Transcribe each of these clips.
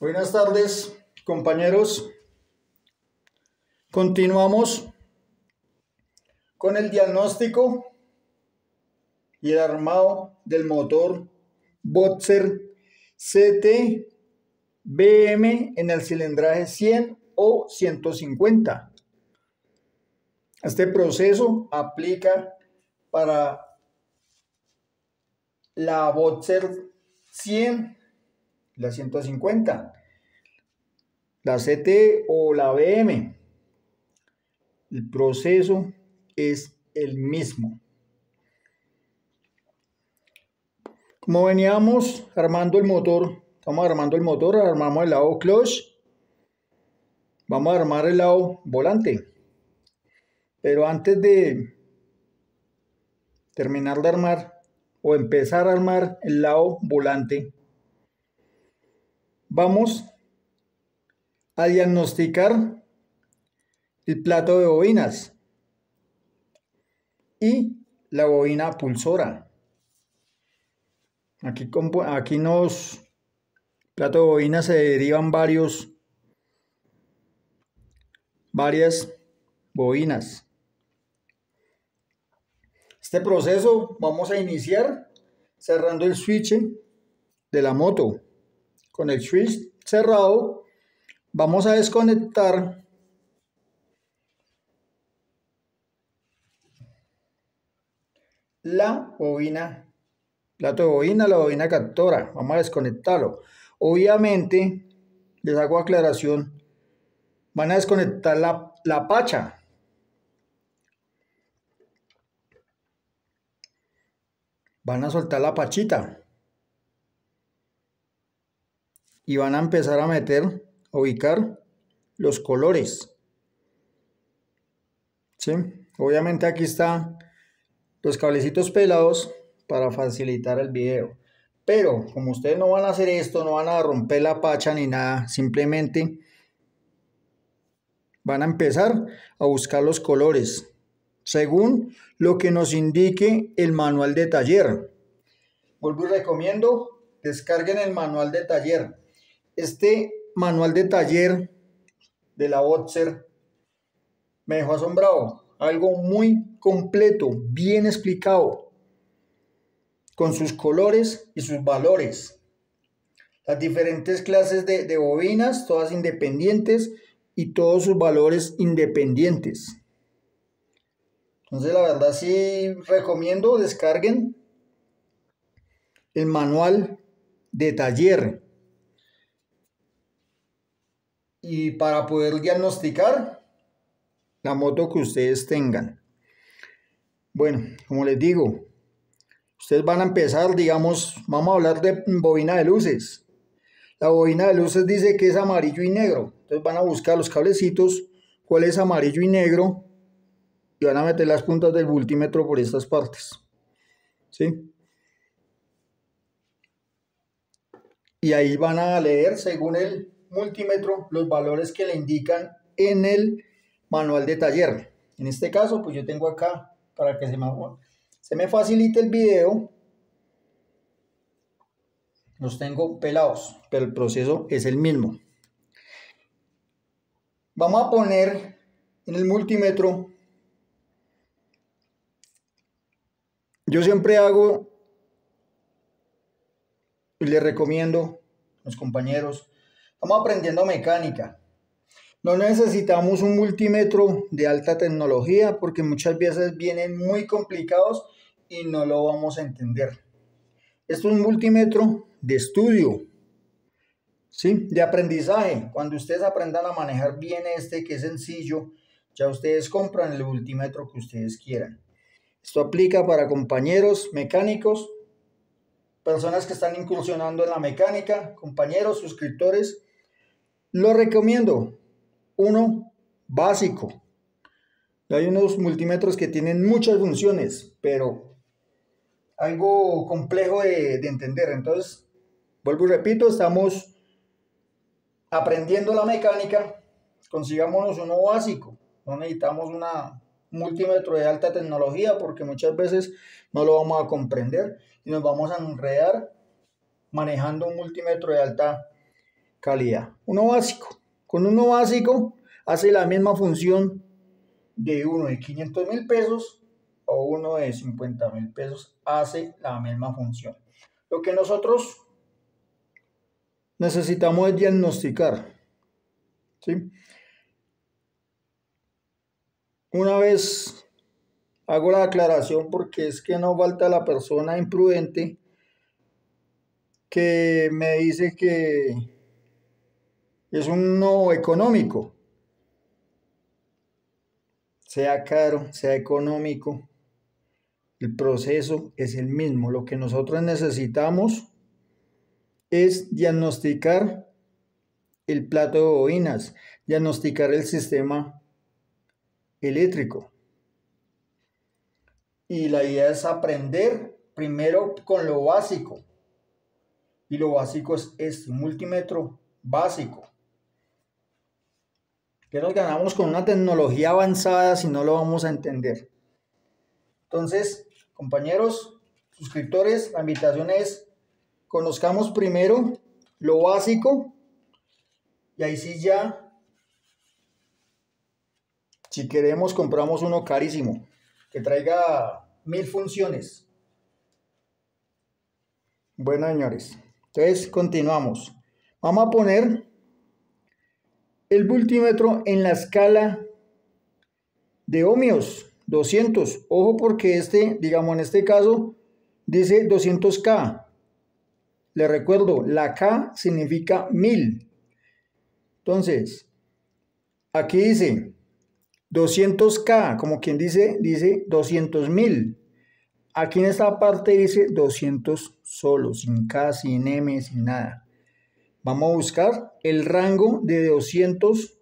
Buenas tardes, compañeros. Continuamos con el diagnóstico y el armado del motor Boxer CT BM en el cilindraje 100 o 150. Este proceso aplica para la Boxer 100, la 150, la CT o la BM. El proceso es el mismo. Como veníamos armando el motor, armamos el lado clutch, vamos a armar el lado volante. Pero antes de terminar de armar o empezar a armar el lado volante, vamos a diagnosticar el plato de bobinas y la bobina pulsora. Aquí nos plato de bobinas se derivan varias bobinas. Este proceso vamos a iniciar cerrando el switch de la moto. Con el switch cerrado vamos a desconectar la bobina, plato de bobina, la bobina captora. Vamos a desconectarlo. Obviamente, les hago aclaración, van a desconectar la pacha. Van a soltar la pachita. Y van a empezar a ubicar los colores. ¿Sí? Obviamente aquí están los cablecitos pelados para facilitar el video. Pero como ustedes no van a hacer esto, no van a romper la pacha ni nada, simplemente van a empezar a buscar los colores según lo que nos indique el manual de taller. Vuelvo y recomiendo, descarguen el manual de taller. Este manual de taller de la Boxer me dejó asombrado. Algo muy completo, bien explicado, con sus colores y sus valores. Las diferentes clases de bobinas, todas independientes y todos sus valores independientes. Entonces la verdad sí recomiendo descarguen el manual de taller. Y para poder diagnosticar la moto que ustedes tengan. Bueno, como les digo, ustedes van a empezar, digamos, vamos a hablar de bobina de luces. La bobina de luces dice que es amarillo y negro. Entonces van a buscar los cablecitos, cuál es amarillo y negro, y van a meter las puntas del multímetro por estas partes. ¿Sí? Y ahí van a leer, según el multímetro, los valores que le indican en el manual de taller. En este caso, pues yo tengo acá, para que se me facilite el video, los tengo pelados, pero el proceso es el mismo. Vamos a poner en el multímetro, yo siempre hago y les recomiendo a los compañeros, estamos aprendiendo mecánica. No necesitamos un multímetro de alta tecnología porque muchas veces vienen muy complicados y no lo vamos a entender. Esto es un multímetro de estudio, ¿sí? De aprendizaje. Cuando ustedes aprendan a manejar bien que es sencillo, ya ustedes compran el multímetro que ustedes quieran. Esto aplica para compañeros mecánicos, personas que están incursionando en la mecánica, compañeros, suscriptores. Lo recomiendo. Uno básico. Hay unos multímetros que tienen muchas funciones, pero algo complejo de entender. Entonces, vuelvo y repito, estamos aprendiendo la mecánica. Consigámonos uno básico. No necesitamos un multímetro de alta tecnología porque muchas veces no lo vamos a comprender y nos vamos a enredar manejando un multímetro de alta calidad. Uno básico. Con uno básico hace la misma función de uno de 500.000 pesos o uno de 50.000 pesos. Hace la misma función. Lo que nosotros necesitamos es diagnosticar, ¿sí? Una vez hago la aclaración porque es que no falta la persona imprudente que me dice que es un no económico, sea caro, sea económico, el proceso es el mismo. Lo que nosotros necesitamos es diagnosticar el plato de bobinas, diagnosticar el sistema eléctrico. Y la idea es aprender primero con lo básico. Y lo básico es este, un multímetro básico. Que nos ganamos con una tecnología avanzada si no lo vamos a entender. Entonces, compañeros, suscriptores, la invitación es conozcamos primero lo básico y ahí sí ya, si queremos, compramos uno carísimo que traiga 1000 funciones. Bueno, señores, entonces continuamos. Vamos a poner el multímetro en la escala de ohmios, 200. Ojo porque digamos en este caso, dice 200K. Le recuerdo, la K significa 1000. Entonces, aquí dice 200K, como quien dice 200.000. Aquí en esta parte dice 200 solo, sin K, sin M, sin nada. Vamos a buscar el rango de 200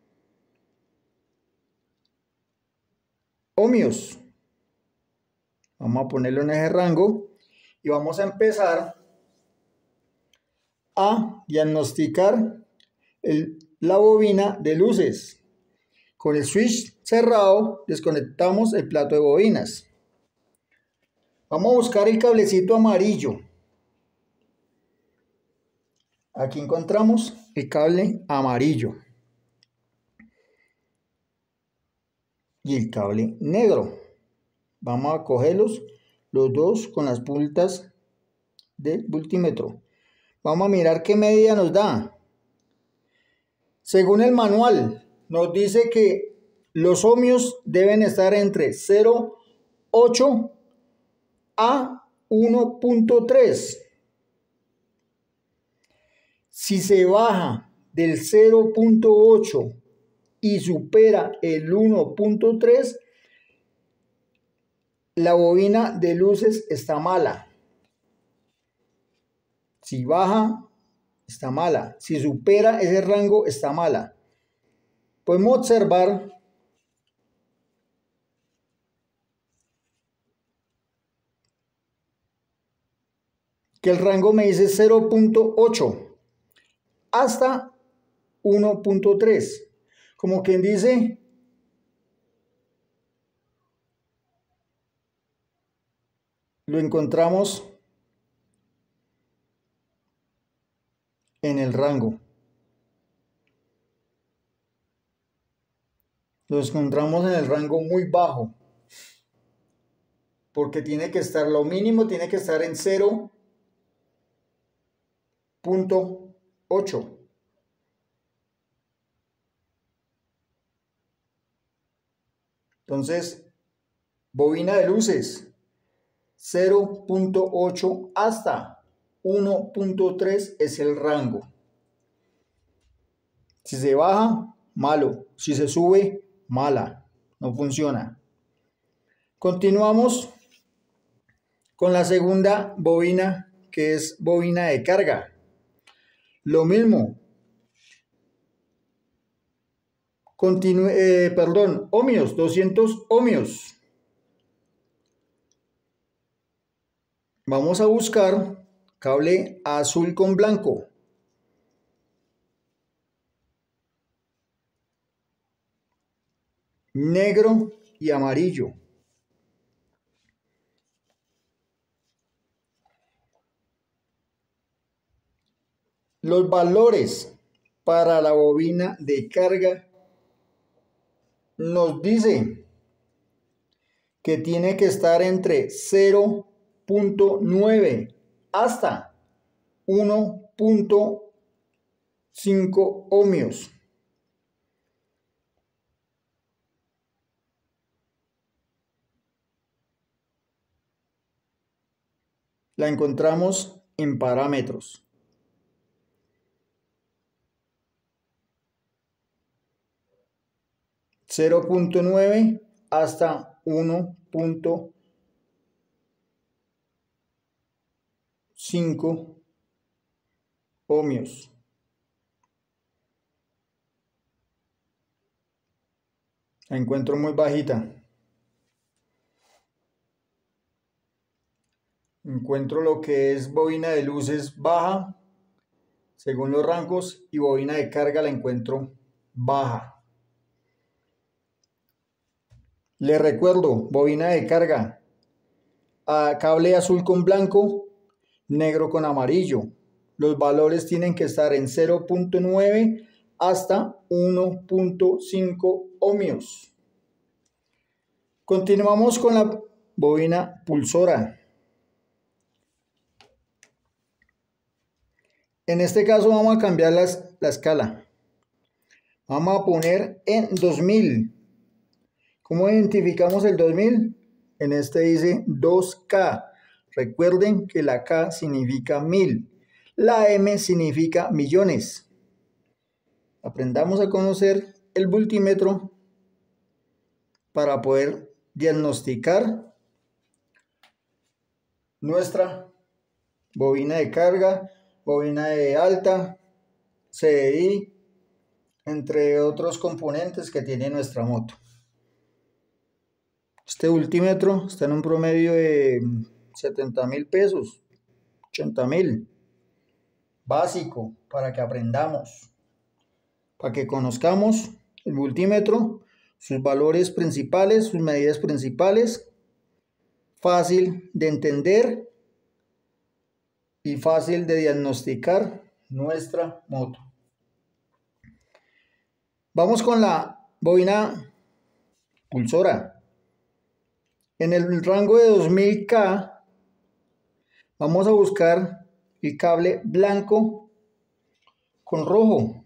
ohmios. Vamos a ponerlo en ese rango y vamos a empezar a diagnosticar la bobina de luces. Con el switch cerrado desconectamos el plato de bobinas. Vamos a buscar el cablecito amarillo. Aquí encontramos el cable amarillo y el cable negro. Vamos a cogerlos los dos con las puntas del multímetro. Vamos a mirar qué medida nos da. Según el manual, nos dice que los ohmios deben estar entre 0,8 a 1,3. Si se baja del 0,8 y supera el 1,3, la bobina de luces está mala. Si baja, está mala. Si supera ese rango, está mala. Podemos observar que el rango me dice 0,8 hasta 1,3. Como quien dice, lo encontramos en el rango. Lo encontramos en el rango muy bajo. Porque tiene que estar, lo mínimo tiene que estar en 0,8. Entonces, bobina de luces, 0,8 hasta 1,3 es el rango. Si se baja, malo. Si se sube, mala. No funciona. Continuamos con la segunda bobina, que es bobina de carga. Lo mismo. Ohmios, 200 ohmios. Vamos a buscar cable azul con blanco. Negro y amarillo. Los valores para la bobina de carga nos dice que tiene que estar entre 0.9 hasta 1.5 ohmios. La encontramos en parámetros. .9 hasta 1.5 ohmios. La encuentro muy bajita. Encuentro lo que es bobina de luces baja, según los rangos, y bobina de carga la encuentro baja. Les recuerdo, bobina de carga, cable azul con blanco, negro con amarillo. Los valores tienen que estar en 0.9 hasta 1.5 ohmios. Continuamos con la bobina pulsora. En este caso vamos a cambiar la escala. Vamos a poner en 2000. ¿Cómo identificamos el 2000? En este dice 2K. Recuerden que la K significa 1000. La M significa millones. Aprendamos a conocer el voltímetro para poder diagnosticar nuestra bobina de carga, bobina de alta, CDI, entre otros componentes que tiene nuestra moto. Este voltímetro está en un promedio de 70.000 pesos, 80.000. Básico, para que aprendamos, para que conozcamos el voltímetro, sus valores principales, sus medidas principales, fácil de entender y fácil de diagnosticar nuestra moto. Vamos con la bobina pulsora. En el rango de 2000K vamos a buscar el cable blanco con rojo.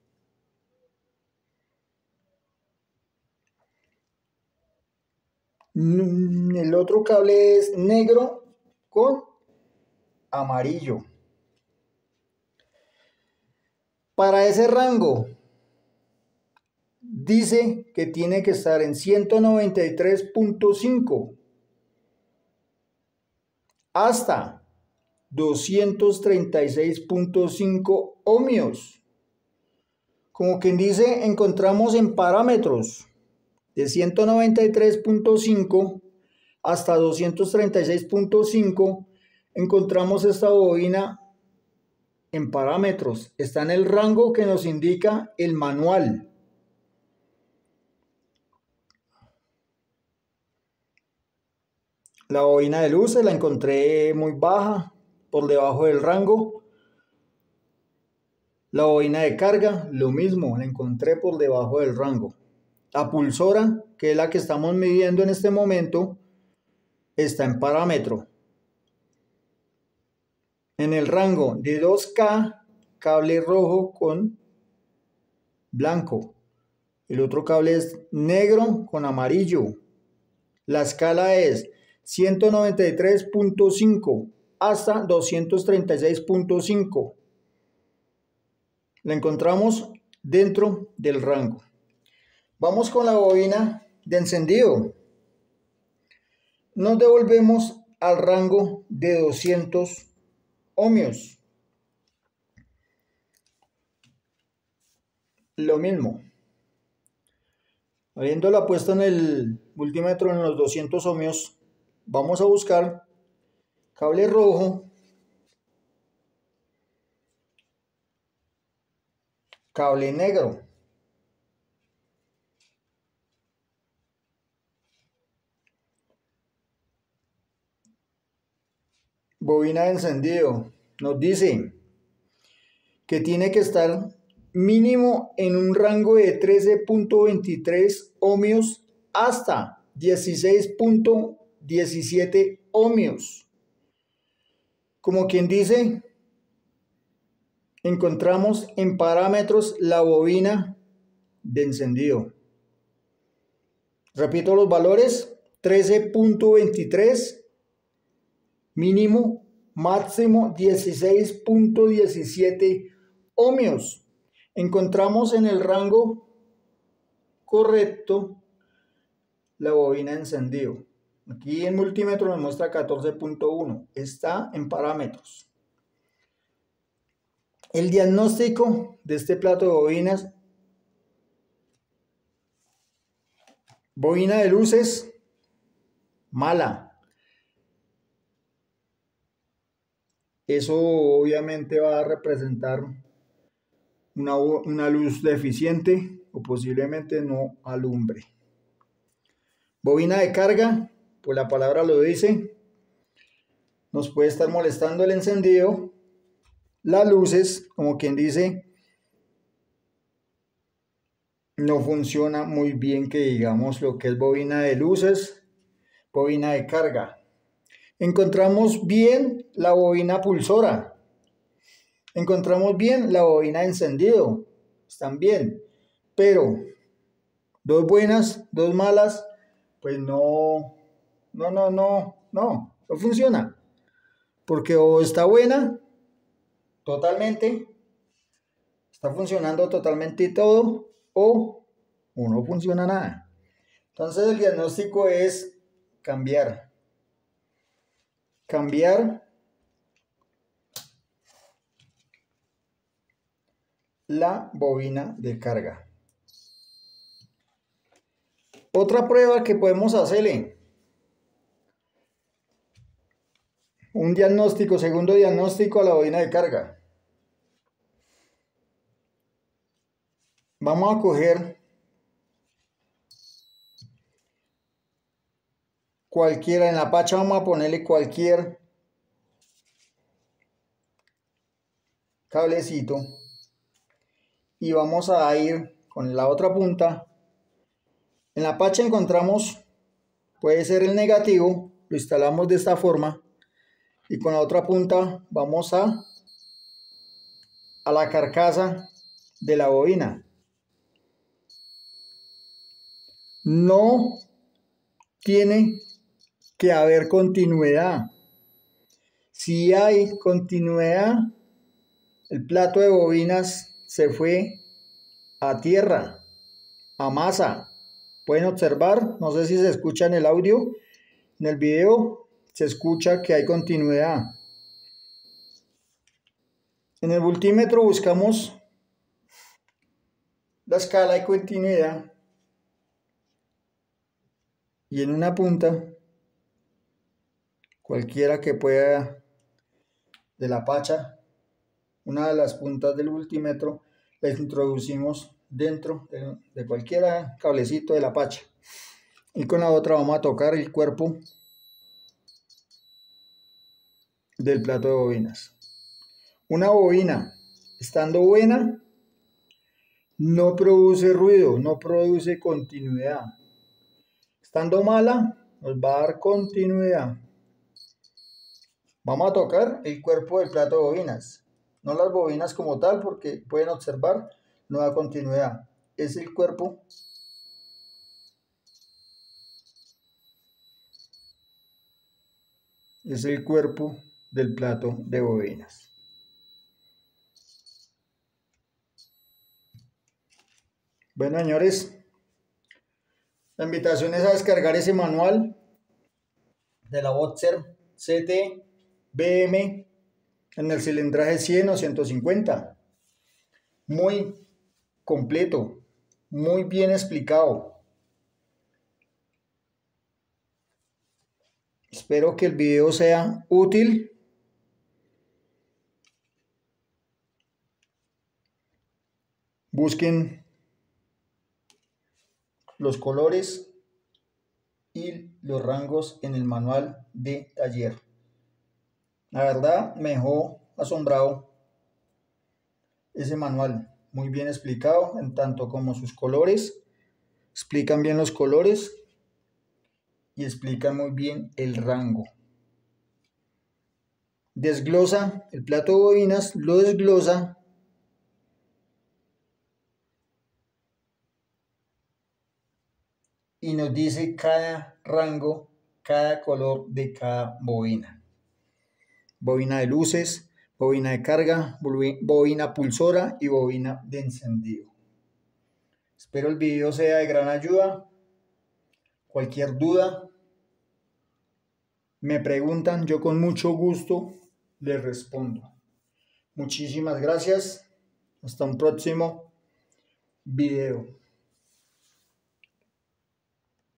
El otro cable es negro con amarillo. Para ese rango dice que tiene que estar en 193.5 hasta 236.5 ohmios. Como quien dice, encontramos en parámetros de 193.5 hasta 236.5, encontramos esta bobina en parámetros. Está en el rango que nos indica el manual. La bobina de luces la encontré muy baja, por debajo del rango. La bobina de carga, lo mismo, la encontré por debajo del rango. La pulsora, que es la que estamos midiendo en este momento, está en parámetro. En el rango de 2K, cable rojo con blanco. El otro cable es negro con amarillo. La escala es 193.5 hasta 236.5. La encontramos dentro del rango. Vamos con la bobina de encendido. Nos devolvemos al rango de 200 ohmios. Lo mismo. Habiéndola puesto en el multímetro en los 200 ohmios, vamos a buscar cable rojo, cable negro. Bobina de encendido. Nos dice que tiene que estar mínimo en un rango de 13.23 ohmios hasta 16.17 ohmios. Como quien dice, encontramos en parámetros la bobina de encendido. Repito los valores: 13.23 mínimo, máximo 16.17 ohmios. Encontramos en el rango correcto la bobina de encendido. Aquí en multímetro me muestra 14.1, está en parámetros. El diagnóstico de este plato de bobinas: bobina de luces, mala. Eso obviamente va a representar una luz deficiente o posiblemente no alumbre. Bobina de carga, pues la palabra lo dice, nos puede estar molestando el encendido. Las luces, como quien dice, no funciona muy bien, que digamos, lo que es bobina de luces, bobina de carga. Encontramos bien la bobina pulsora. Encontramos bien la bobina de encendido. Están bien. Pero dos buenas, dos malas, pues no funciona. Porque o está buena totalmente, está funcionando totalmente todo, o no funciona nada. Entonces el diagnóstico es cambiar la bobina de carga. Otra prueba que podemos hacerle: un diagnóstico, segundo diagnóstico a la bobina de carga. Vamos a coger cualquiera, en la pacha vamos a ponerle cualquier cablecito y vamos a ir con la otra punta. En la pacha encontramos, puede ser el negativo, lo instalamos de esta forma, y con la otra punta vamos a la carcasa de la bobina. No tiene que haber continuidad. Si hay continuidad, el plato de bobinas se fue a tierra, a masa. Pueden observar, no sé si se escucha en el audio, en el video se escucha que hay continuidad. En el multímetro buscamos la escala de continuidad y en una punta, cualquiera que pueda de la pacha, una de las puntas del multímetro, la introducimos dentro de cualquier cablecito de la pacha, y con la otra vamos a tocar el cuerpo del plato de bobinas. Una bobina, estando buena, no produce ruido, no produce continuidad. Estando mala, nos va a dar continuidad. Vamos a tocar el cuerpo del plato de bobinas, no las bobinas como tal, porque pueden observar, no da continuidad. Es el cuerpo del plato de bobinas. Bueno, señores, la invitación es a descargar ese manual de la Boxer CT BM en el cilindraje 100 o 150. Muy completo, muy bien explicado. Espero que el video sea útil. Busquen los colores y los rangos en el manual de taller. La verdad me dejó asombrado ese manual, muy bien explicado, en tanto como sus colores, explican bien los colores y explican muy bien el rango. Desglosa el plato de bobinas, lo desglosa y nos dice cada rango, cada color de cada bobina. Bobina de luces, bobina de carga, bobina pulsora y bobina de encendido. Espero el video sea de gran ayuda. Cualquier duda, me preguntan, yo con mucho gusto les respondo. Muchísimas gracias. Hasta un próximo video.